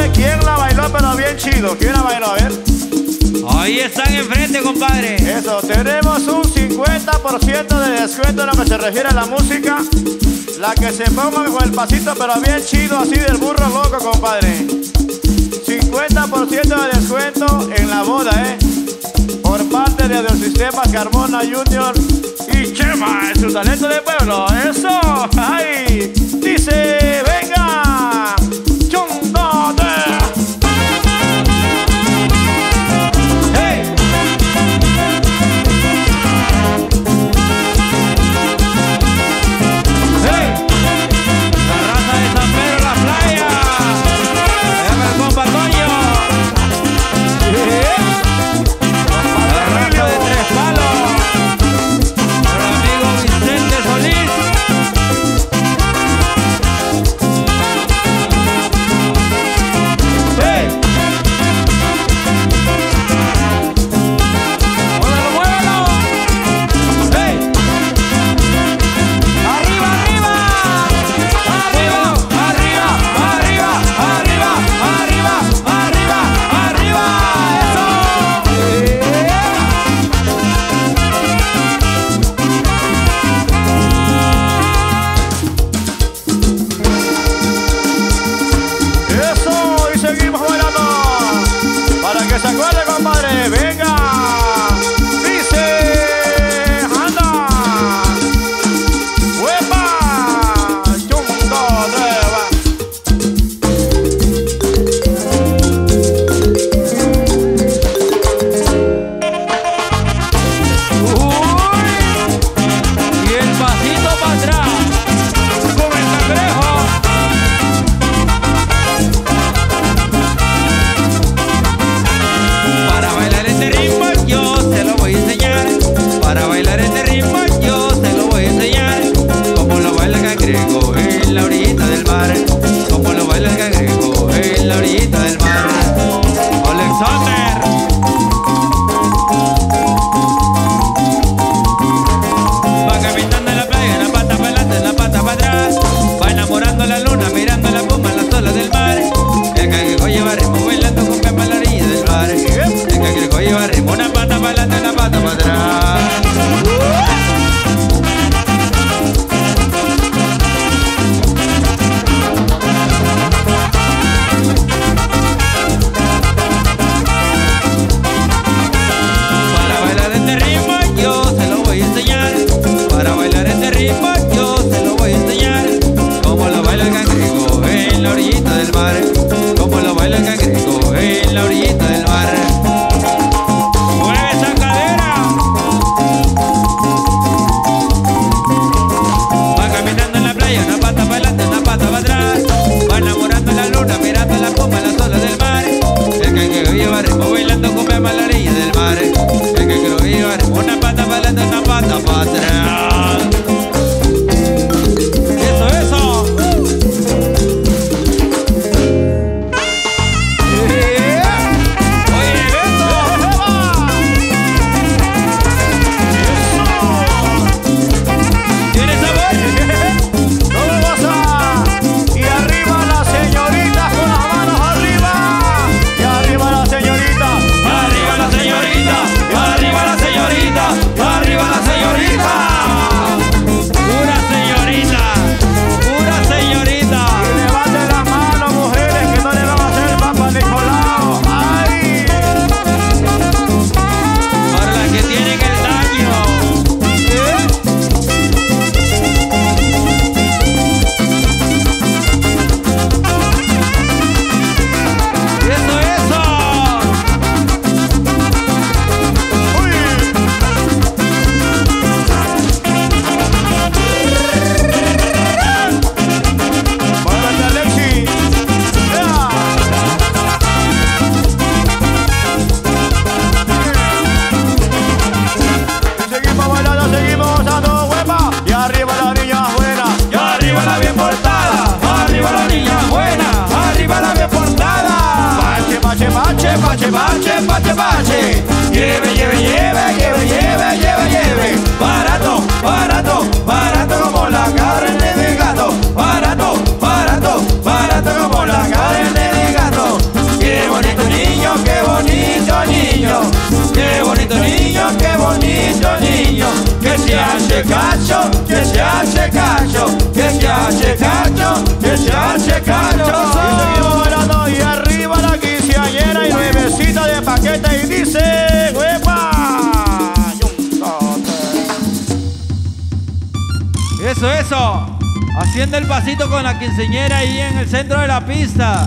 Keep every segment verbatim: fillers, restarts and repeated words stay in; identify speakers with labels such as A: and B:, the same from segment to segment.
A: compadre, ¿quién la bailó pero bien chido? ¿Quién la bailó? A ver.
B: Ahí están enfrente, compadre.
A: Eso, tenemos un cincuenta por ciento de descuento en lo que se refiere a la música. La que se ponga con el pasito pero bien chido, así del burro loco, compadre. cincuenta por ciento de descuento en la boda, eh. Por parte de Audiosistema Carmona Junior y Chema, en su talento de pueblo. Eso, ahí. Dice, venga. Chundote. Hey. Hey.
B: La raza de San Pedro, la playa. Déjame el compa Toño.
A: Yeah.
B: La raza de Tres Palos. Nuestro amigo Vicente Solís.
A: Hey. Muévelo, muévelo. Hey. Arriba, arriba. Arriba, arriba, arriba, arriba, arriba, arriba, arriba. Eso. Eso, y seguimos bailando. Para que se acuerde, compadre. Venga. Dice, anda. ¡Huepa! Chungo, nueva.
B: Uy. Y el pasito para atrás.
A: Con el cangrejo.
B: Para bailar este ritmo yo se lo voy a enseñar. Para bailar este ritmo yo se lo voy a enseñar. Como lo baila el cangrejo en la orillita del mar. Como lo baila el cangrejo en la orillita del mar. Alexander. Va caminando en la playa, la pata para adelante, la pata para atrás. Va enamorando la luna, mirando la puma en las olas del mar. El cangrejo lleva ritmo bailando con pepa en la orilla del mar. El cangrejo lleva ritmo, una pata para adelante, una pata para atrás. Para bailar este ritmo yo se lo voy a enseñar. Para bailar este ritmo yo se lo voy a enseñar. Como lo baila el cangrejo en la orillita del mar. Como lo baila el cangrejo en la orillita del mar. ¡Mueve esa cadera! Va caminando en la playa, una pata para adelante, una pata para atrás. Va enamorando la luna, mirando la puma en las olas del mar. El cangrejo lleva ritmo bailando con pepa en la orilla del mar. El cangrejo lleva ritmo, una pata para adelante, una pata para atrás. Eso, eso. Oye, Beto. ¿Tienes sabor?
A: ¿Cómo vas a? Y arriba las señoritas con las manos arriba. Y arriba las señoritas.
B: Arriba la señorita, arriba la señorita, arriba la señorita. Pura señorita, pura señorita.
A: Y levanten las manos, mujeres, que no le van a hacer Papa Nicolau. ¡Ay!
B: Para las que tienen el daño. Eso, eso.
A: ¡Uy! ¡Muévete, Alexi! ¡Ea! Y seguimos bailando, seguimos dando huepa. Y arriba la niña buena.
B: Y arriba la bien portada, arriba la niña buena, arriba la bien portada.
A: Pache, pache, pache, pache, pache, pache, pache.
B: Lleve, lleve, lleve, lleve, lleve, lleve, lleve. Barato, barato, barato como la carne de gato. Barato, barato, barato como la carne de gato. oye cachoso.
A: Y seguimos bailando y arriba la quinceañera y nuevecita de paquete y dice, ¡huepa!
B: Eso, eso. Haciendo el pasito con la quinceañera ahí en el centro de la pista.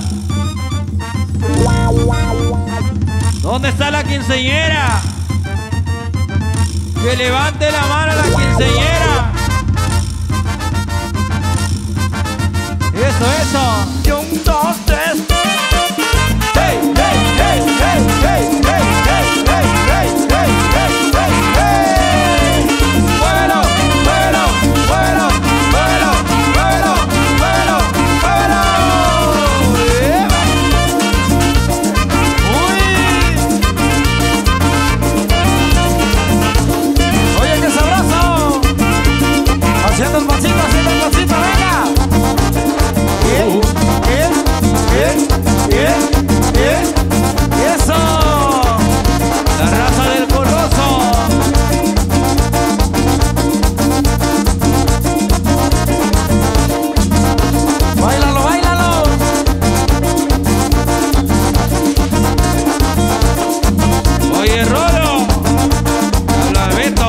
B: ¿Dónde está la quinceañera? Que levante la mano la quinceañera. Eso, eso.
A: Y un, dos, tres. ¡Hey, hey, hey, hey, hey, hey, hey, hey, hey, hey, hey, hey, hey! ¡Muévelo, muévelo, muévelo, muévelo, muévelo, muévelo, muévelo! ¡Uy! Oye, qué sabroso. Haciendo el pasito, haciendo el pasito, venga. Bien, bien, bien, bien, bien. ¡Eso!
B: La raza del Coloso.
A: ¡Báilalo, báilalo!
B: Oye, Rolo. Habla Beto.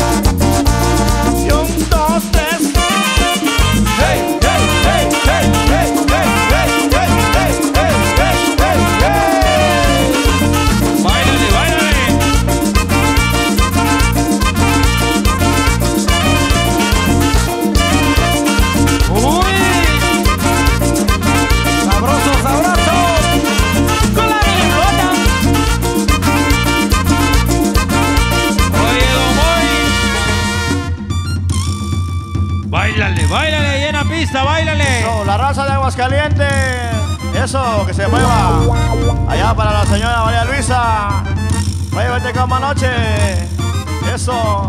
A: Y un, dos, tres. ¡Hey, hey, hey, hey, hey, hey, hey, hey, hey, hey, hey, hey!
B: Báilale, báilale.
A: ¡Uy! ¡Sabroso, sabroso! ¡Con la rota!
B: Oye, Don Moy. Báilale, báilale ahí en la pista, báilale.
A: No, la raza de Aguascalientes. Eso, que se mueva. Allá para la señora María Luisa. Vaya, vete como anoche. Eso.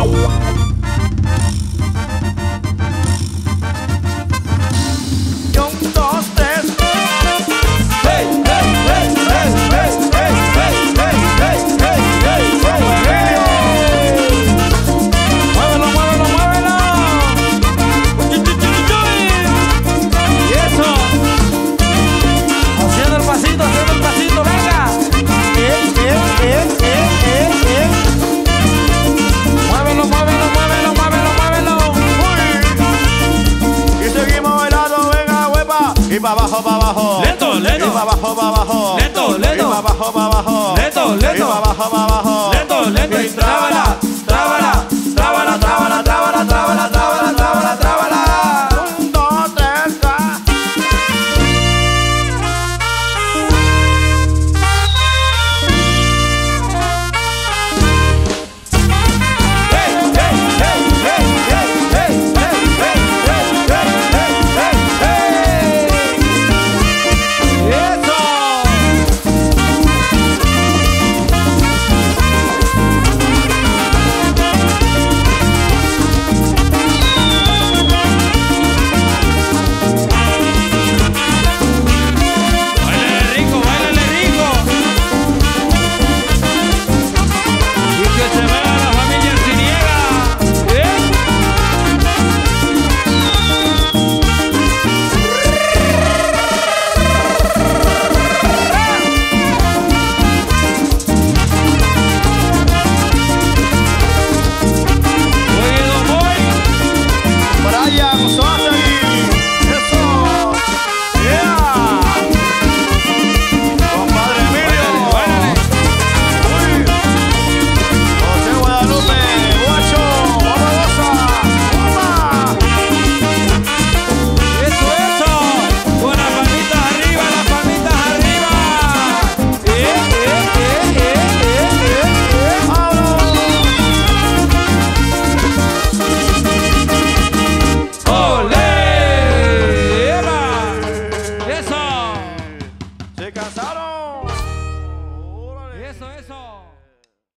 A: Y un, dos, tres. ¡Hey, hey, hey, hey, hey, hey, hey, hey, hey, hey, hey, hey! ¡Muévelo, muévelo, muévelo! ¡Uy, uy, uy, uy! Y eso. Haciendo el pasito, haciendo el pasito, venga. Eh, eh, eh, eh, eh, eh. Muévelo, muévelo, muévelo, muévelo, muévelo. Uy. Y seguimos bailando, venga, huepa. Y pa' abajo, pa' abajo.
B: Lento, lento.
A: Y pa' abajo, pa' abajo.